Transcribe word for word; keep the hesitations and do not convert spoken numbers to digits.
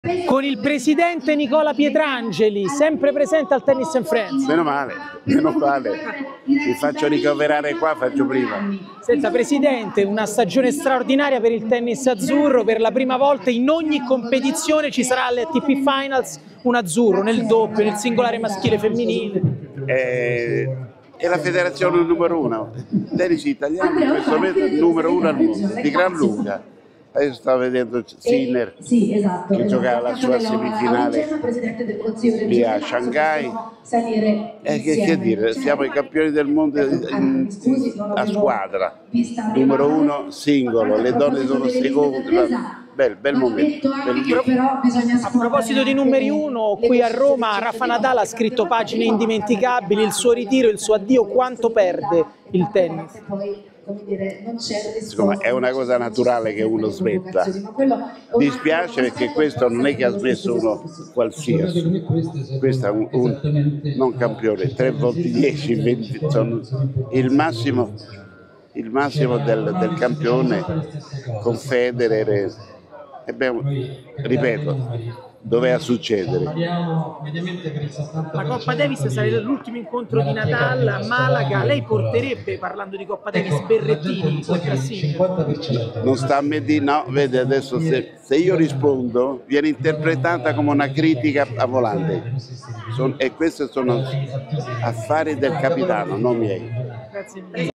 Con il presidente Nicola Pietrangeli, sempre presente al Tennis and Friends. Meno male, meno male. Mi faccio ricoverare qua, faccio prima. Senta Presidente, una stagione straordinaria per il tennis azzurro, per la prima volta in ogni competizione ci sarà alle A T P Finals un azzurro, nel doppio, nel singolare maschile e femminile. È, è la federazione numero uno, il tennis italiano in questo momento è il numero uno al mondo, di gran lunga. Adesso stavo vedendo Sinner eh, sì, esatto, che giocava la sua semifinale lì a Shanghai. E che, che dire, siamo i campioni del mondo in, in, a squadra, numero uno singolo, le donne sono seconde. Bel, bel momento. Bel... A proposito di numeri uno, qui a Roma Rafa Nadal ha scritto pagine indimenticabili, il suo ritiro, il suo addio, quanto perde il tennis? Insomma, è una cosa naturale che uno smetta. Dispiace perché questo non è che ha smesso uno qualsiasi, questo è un, un non campione, tre volte dieci, venti, sono il massimo, il massimo del, del campione con Federer. E beh, ripeto, doveva succedere. La Coppa Davis sarebbe l'ultimo incontro di Nadal a Malaga. Lei porterebbe, parlando di Coppa Davis, Berrettini oltre a Sinner? Non sta a me di no, vede adesso se, se io rispondo viene interpretata come una critica a volante. Son, e questi sono affari del capitano, non miei. Grazie mille.